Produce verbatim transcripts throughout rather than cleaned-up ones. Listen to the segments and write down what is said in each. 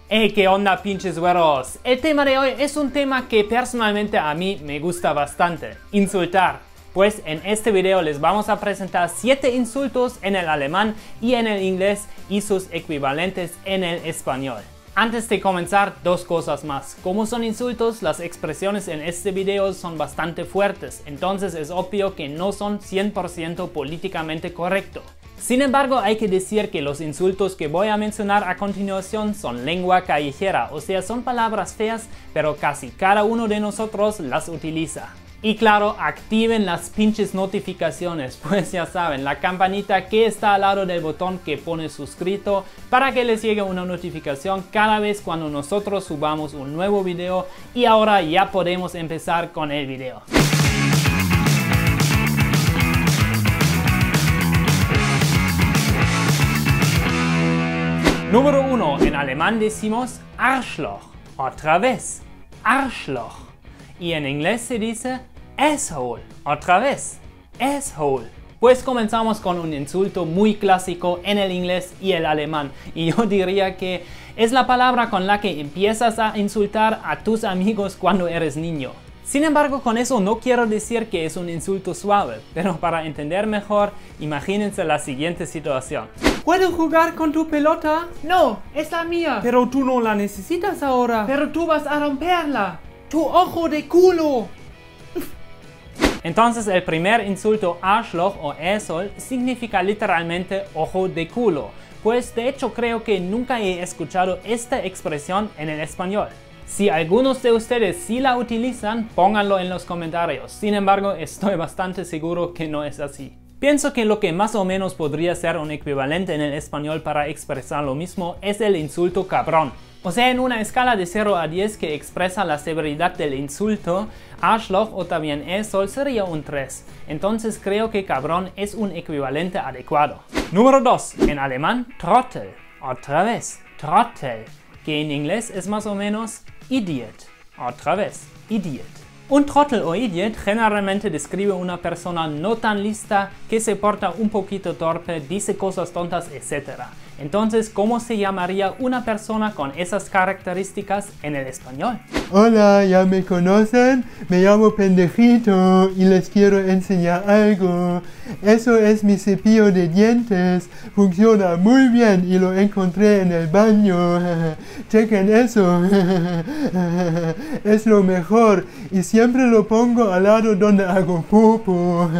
Hey, ¿qué onda, pinches güeros? El tema de hoy es un tema que personalmente a mí me gusta bastante: insultar. Pues en este video les vamos a presentar siete insultos en el alemán y en el inglés y sus equivalentes en el español. Antes de comenzar, dos cosas más. Como son insultos, las expresiones en este video son bastante fuertes, entonces es obvio que no son cien por ciento políticamente correctos. Sin embargo, hay que decir que los insultos que voy a mencionar a continuación son lengua callejera, o sea, son palabras feas, pero casi cada uno de nosotros las utiliza. Y claro, activen las pinches notificaciones, pues ya saben, la campanita que está al lado del botón que pone suscrito para que les llegue una notificación cada vez cuando nosotros subamos un nuevo video. Y ahora ya podemos empezar con el video. Número uno. En alemán decimos Arschloch, otra vez, Arschloch. Y en inglés se dice asshole, otra vez, asshole. Pues comenzamos con un insulto muy clásico en el inglés y el alemán. Y yo diría que es la palabra con la que empiezas a insultar a tus amigos cuando eres niño. Sin embargo, con eso no quiero decir que es un insulto suave, pero para entender mejor, imagínense la siguiente situación. ¿Puedo jugar con tu pelota? No, es la mía. Pero tú no la necesitas ahora. Pero tú vas a romperla. ¡Tu ojo de culo! Entonces el primer insulto, Arschloch o asshole, significa literalmente ojo de culo. Pues de hecho creo que nunca he escuchado esta expresión en el español. Si algunos de ustedes sí la utilizan, pónganlo en los comentarios. Sin embargo, estoy bastante seguro que no es así. Pienso que lo que más o menos podría ser un equivalente en el español para expresar lo mismo es el insulto cabrón. O sea, en una escala de cero a diez que expresa la severidad del insulto, Arschloch o también asshole sería un tres. Entonces creo que cabrón es un equivalente adecuado. Número dos. En alemán, Trottel. Otra vez, Trottel. Que en inglés es más o menos idiot. Otra vez, idiot. Un trottel o idiot generalmente describe una persona no tan lista, que se porta un poquito torpe, dice cosas tontas, etcétera. Entonces, ¿cómo se llamaría una persona con esas características en el español? Hola, ¿ya me conocen? Me llamo Pendejito y les quiero enseñar algo. Eso es mi cepillo de dientes. Funciona muy bien y lo encontré en el baño. Chequen eso. Es lo mejor y siempre lo pongo al lado donde hago popo.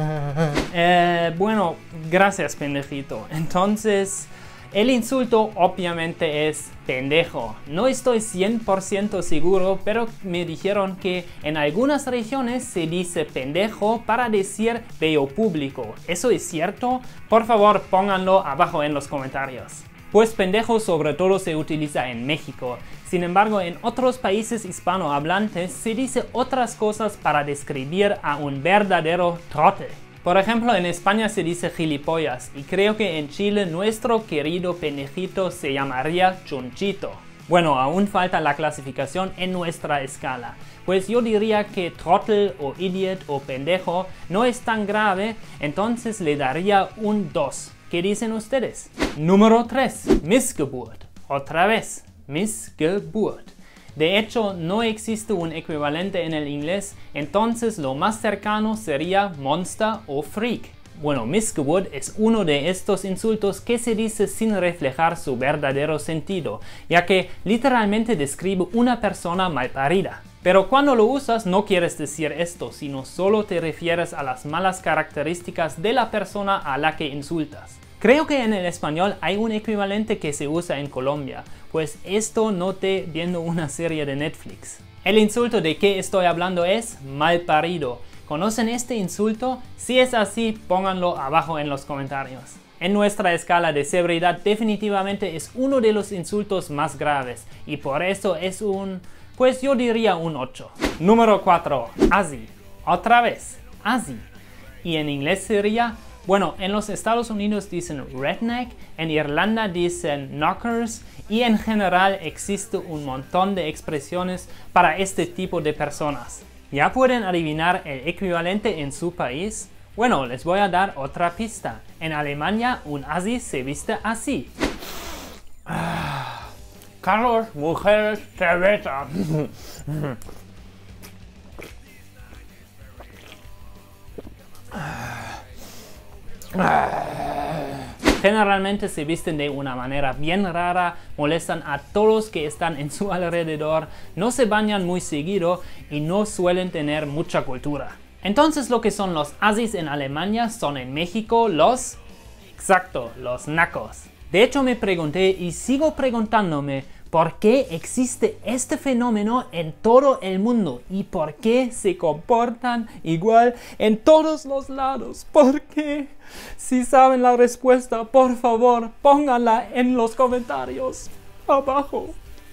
Eh, bueno, gracias, Pendejito. Entonces, el insulto obviamente es pendejo. No estoy cien por ciento seguro, pero me dijeron que en algunas regiones se dice pendejo para decir bello público. ¿Eso es cierto? Por favor, pónganlo abajo en los comentarios. Pues pendejo sobre todo se utiliza en México. Sin embargo, en otros países hispanohablantes se dice otras cosas para describir a un verdadero trote. Por ejemplo, en España se dice gilipollas y creo que en Chile nuestro querido pendejito se llamaría chunchito. Bueno, aún falta la clasificación en nuestra escala, pues yo diría que trottel o idiot o pendejo no es tan grave, entonces le daría un dos. ¿Qué dicen ustedes? Número tres. Missgeburt. Otra vez, Missgeburt. De hecho, no existe un equivalente en el inglés, entonces lo más cercano sería monster o freak. Bueno, Missgeburt es uno de estos insultos que se dice sin reflejar su verdadero sentido, ya que literalmente describe una persona malparida. Pero cuando lo usas no quieres decir esto, sino solo te refieres a las malas características de la persona a la que insultas. Creo que en el español hay un equivalente que se usa en Colombia, pues esto noté viendo una serie de Netflix. El insulto de que estoy hablando es malparido. ¿Conocen este insulto? Si es así, pónganlo abajo en los comentarios. En nuestra escala de severidad definitivamente es uno de los insultos más graves y por eso es un, pues yo diría un ocho. Número cuatro. Assi. Otra vez, assi. Y en inglés sería, bueno, en los Estados Unidos dicen redneck, en Irlanda dicen knockers y en general existe un montón de expresiones para este tipo de personas. ¿Ya pueden adivinar el equivalente en su país? Bueno, les voy a dar otra pista. En Alemania un Assi se viste así. Carlos, mujeres, cerveza. Generalmente se visten de una manera bien rara, molestan a todos que están en su alrededor, no se bañan muy seguido y no suelen tener mucha cultura. Entonces lo que son los Assis en Alemania son en México los... Exacto, los nacos. De hecho me pregunté y sigo preguntándome por qué existe este fenómeno en todo el mundo y por qué se comportan igual en todos los lados. ¿Por qué? Si saben la respuesta, por favor, pónganla en los comentarios abajo.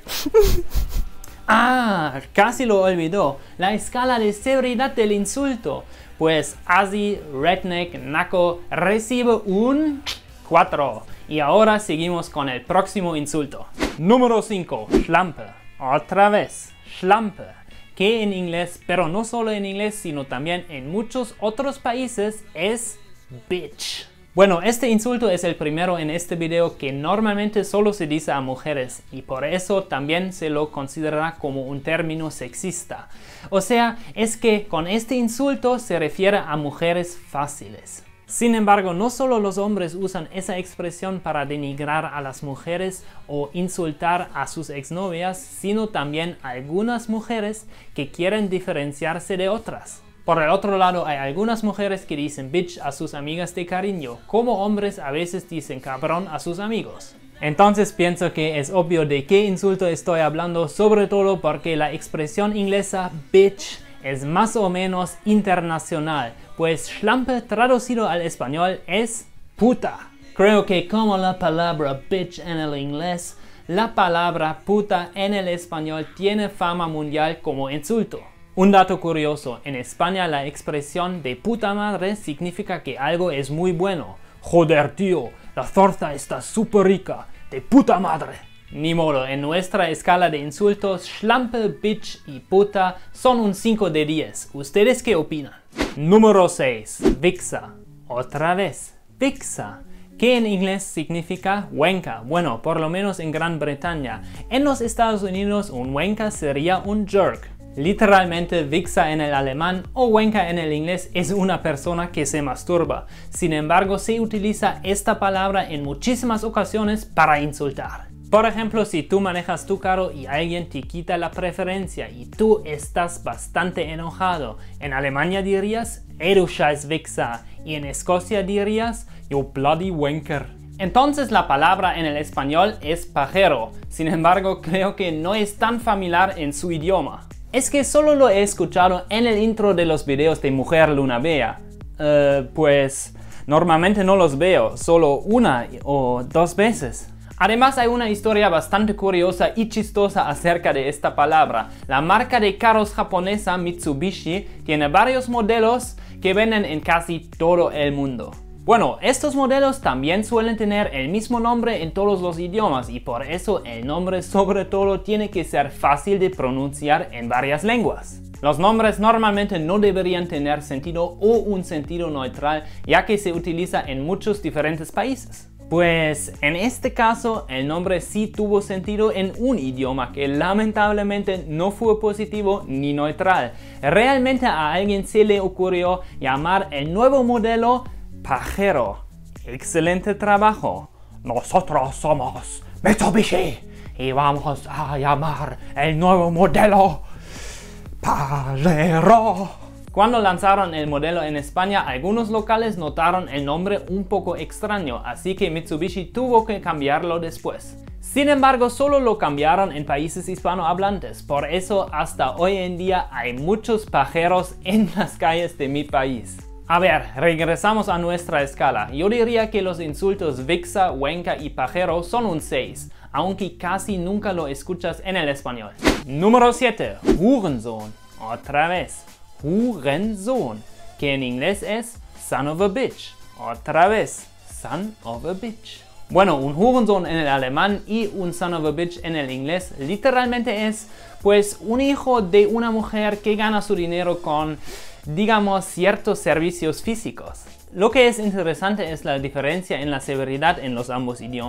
Ah, casi lo olvidó. La escala de severidad del insulto. Pues Assi, redneck, naco recibe un cuatro. Y ahora seguimos con el próximo insulto. Número cinco. Schlampe. Otra vez. Schlampe. Que en inglés, pero no solo en inglés, sino también en muchos otros países, es bitch. Bueno, este insulto es el primero en este video que normalmente solo se dice a mujeres y por eso también se lo considera como un término sexista. O sea, es que con este insulto se refiere a mujeres fáciles. Sin embargo, no solo los hombres usan esa expresión para denigrar a las mujeres o insultar a sus exnovias, sino también algunas mujeres que quieren diferenciarse de otras. Por el otro lado, hay algunas mujeres que dicen bitch a sus amigas de cariño, como hombres a veces dicen cabrón a sus amigos. Entonces pienso que es obvio de qué insulto estoy hablando, sobre todo porque la expresión inglesa bitch es más o menos internacional, pues schlampe traducido al español es puta. Creo que como la palabra bitch en el inglés, la palabra puta en el español tiene fama mundial como insulto. Un dato curioso, en España la expresión de puta madre significa que algo es muy bueno. Joder tío, la torta está súper rica, de puta madre. Ni modo, en nuestra escala de insultos, schlampe, bitch y puta son un cinco de diez. ¿Ustedes qué opinan? Número seis. Wichser. Otra vez. Wichser. Que en inglés significa wenka. Bueno, por lo menos en Gran Bretaña. En los Estados Unidos un wenka sería un jerk. Literalmente, wichser en el alemán o wenka en el inglés es una persona que se masturba. Sin embargo, se utiliza esta palabra en muchísimas ocasiones para insultar. Por ejemplo, si tú manejas tu carro y alguien te quita la preferencia y tú estás bastante enojado, en Alemania dirías "Ey du scheiß Wichser" y en Escocia dirías "You bloody wanker". Entonces la palabra en el español es pajero, sin embargo creo que no es tan familiar en su idioma. Es que solo lo he escuchado en el intro de los videos de Mujer Luna Bella. Uh, pues normalmente no los veo, solo una o dos veces. Además hay una historia bastante curiosa y chistosa acerca de esta palabra. La marca de carros japonesa Mitsubishi tiene varios modelos que venden en casi todo el mundo. Bueno, estos modelos también suelen tener el mismo nombre en todos los idiomas y por eso el nombre sobre todo tiene que ser fácil de pronunciar en varias lenguas. Los nombres normalmente no deberían tener sentido o un sentido neutral, ya que se utiliza en muchos diferentes países. Pues en este caso el nombre sí tuvo sentido en un idioma que lamentablemente no fue positivo ni neutral. Realmente a alguien se le ocurrió llamar el nuevo modelo pajero. Excelente trabajo. Nosotros somos Mitsubishi y vamos a llamar el nuevo modelo pajero. Cuando lanzaron el modelo en España, algunos locales notaron el nombre un poco extraño, así que Mitsubishi tuvo que cambiarlo después. Sin embargo, solo lo cambiaron en países hispanohablantes, por eso hasta hoy en día hay muchos pajeros en las calles de mi país. A ver, regresamos a nuestra escala. Yo diría que los insultos wichser, wenka y pajero son un seis, aunque casi nunca lo escuchas en el español. Número siete. Hurensohn. Otra vez. Hurensohn, que en inglés es son of a bitch. Otra vez, son of a bitch. Bueno, un Hurensohn en el alemán y un son of a bitch en el inglés literalmente es, pues, un hijo de una mujer que gana su dinero con, digamos, ciertos servicios físicos. Lo que es interesante es la diferencia en la severidad en los ambos idiomas.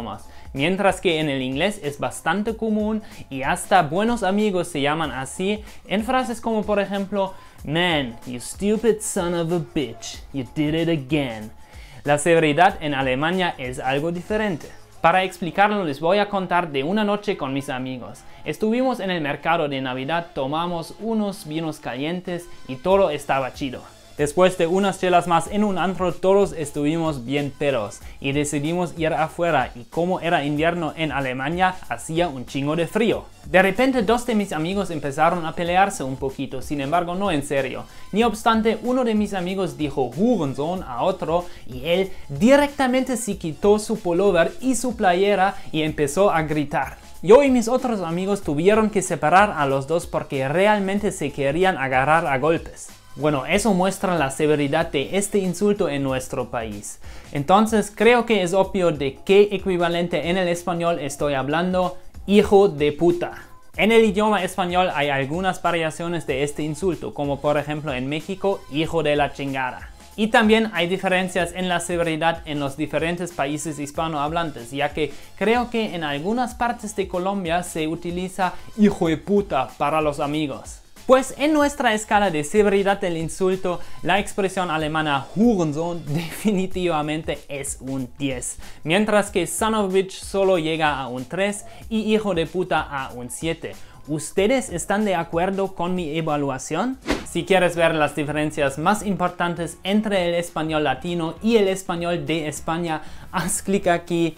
mientras que en el inglés es bastante común y hasta buenos amigos se llaman así en frases como por ejemplo, "Man, you stupid son of a bitch, you did it again". La severidad en Alemania es algo diferente. Para explicarlo les voy a contar de una noche con mis amigos. Estuvimos en el mercado de Navidad, tomamos unos vinos calientes y todo estaba chido. Después de unas chelas más en un antro, todos estuvimos bien pedos y decidimos ir afuera, y como era invierno en Alemania, hacía un chingo de frío. De repente dos de mis amigos empezaron a pelearse un poquito, sin embargo no en serio. Ni obstante, uno de mis amigos dijo Hurensohn a otro y él directamente se quitó su pullover y su playera y empezó a gritar. Yo y mis otros amigos tuvieron que separar a los dos porque realmente se querían agarrar a golpes. Bueno, eso muestra la severidad de este insulto en nuestro país. Entonces creo que es obvio de qué equivalente en el español estoy hablando: hijo de puta. En el idioma español hay algunas variaciones de este insulto, como por ejemplo en México, hijo de la chingada. Y también hay diferencias en la severidad en los diferentes países hispanohablantes, ya que creo que en algunas partes de Colombia se utiliza hijo de puta para los amigos. Pues en nuestra escala de severidad del insulto, la expresión alemana Hurensohn definitivamente es un diez, mientras que son of a bitch solo llega a un tres y hijo de puta a un siete. ¿Ustedes están de acuerdo con mi evaluación? Si quieres ver las diferencias más importantes entre el español latino y el español de España, haz clic aquí.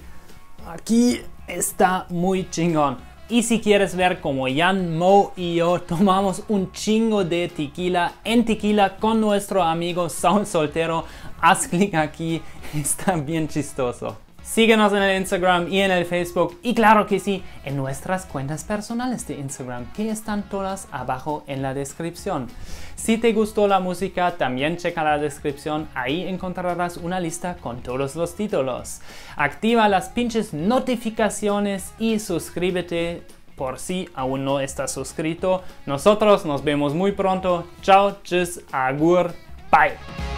Aquí está muy chingón. Y si quieres ver cómo Jan, Mo y yo tomamos un chingo de tequila en Tequila con nuestro amigo Saul Soltero, haz clic aquí, está bien chistoso. Síguenos en el Instagram y en el Facebook, y claro que sí, en nuestras cuentas personales de Instagram, que están todas abajo en la descripción. Si te gustó la música, también checa la descripción, ahí encontrarás una lista con todos los títulos. Activa las pinches notificaciones y suscríbete por si aún no estás suscrito. Nosotros nos vemos muy pronto. Chao, tschüss, agur, bye.